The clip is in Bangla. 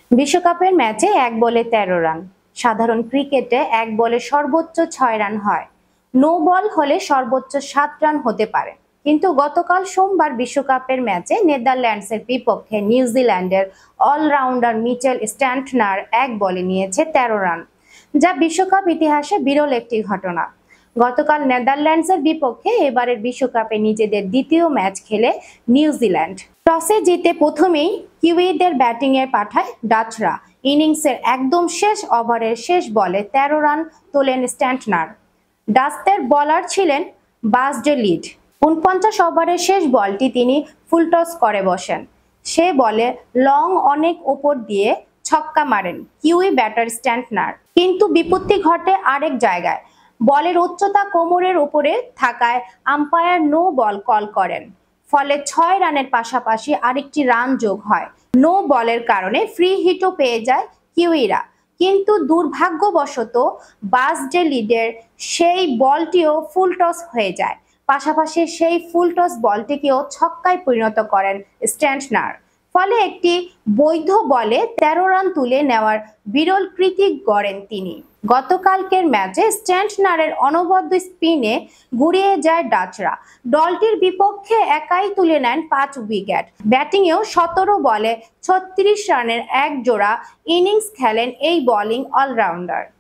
বিশ্বকাপের ম্যাচে এক বলে ১৩ রান। সাধারণ ক্রিকেটে এক বলে সর্বোচ্চ ৬ রান হয়। নো বল হলে সর্বোচ্চ ৭ রান হতে পারে। কিন্তু গতকাল সোমবার বিশ্বকাপের ম্যাচে নেদারল্যান্ডসের বিপক্ষে নিউজিল্যান্ডের অলরাউন্ডার মিচেল স্ট্যান্টনার এক বলে নিয়েছে ১৩ রান, যা বিশ্বকাপ ইতিহাসে বিরল একটি ঘটনা। গতকাল নেদারল্যান্ডসের বিপক্ষে এবারের বিশ্বকাপে নিজেদের দ্বিতীয় ম্যাচ খেলে নিউজিল্যান্ড টসে জিতে প্রথমেই কিউইদের ব্যাটিংয়ে পাঠায় ডাচরা। ইনিংসের একদম শেষ ওভারের শেষ বলে ১৩ রান তোলেন স্ট্যান্টনার। ডাচদের বোলার ছিলেন বাস ডে লিড। ৪৯ ওভারের শেষ বলটি তিনি ফুলটস করে বসেন। সে বলে লং অনেক ওপর দিয়ে ছক্কা মারেন কিউই ব্যাটার স্ট্যান্টনার। কিন্তু বিপত্তি ঘটে আরেক জায়গায়। বলের উচ্চতা কোমরের উপরে থাকায় আম্পায়ার নো বল কল করেন। ফলে ৬ রানের পাশাপাশি আরেকটি রান যোগ হয়। নো বলের কারণে ফ্রি হিটও পেয়ে যায় কিউইরা। কিন্তু দুর্ভাগ্যবশত বাস ডে লিডের সেই বলটিও ফুলটস হয়ে যায়। পাশাপাশি সেই ফুলটস বলটিকেও ছক্কায় পরিণত করেন স্ট্যান্টনার। ফলে একটি বৈধ বলে ১৩ রান তুলে নেওয়ার বিরল কৃতি গড়েন তিনি। গতকালকের ম্যাচে স্ট্যান্টনারের অনবদ্য স্পিনে গুড়িয়ে যায় ডাচরা। দলটির বিপক্ষে একাই তুলে নেন ৫ উইকেট। ব্যাটিংয়েও ১৭ বলে ৩৬ রানের এক জোড়া ইনিংস খেলেন এই বোলিং অলরাউন্ডার।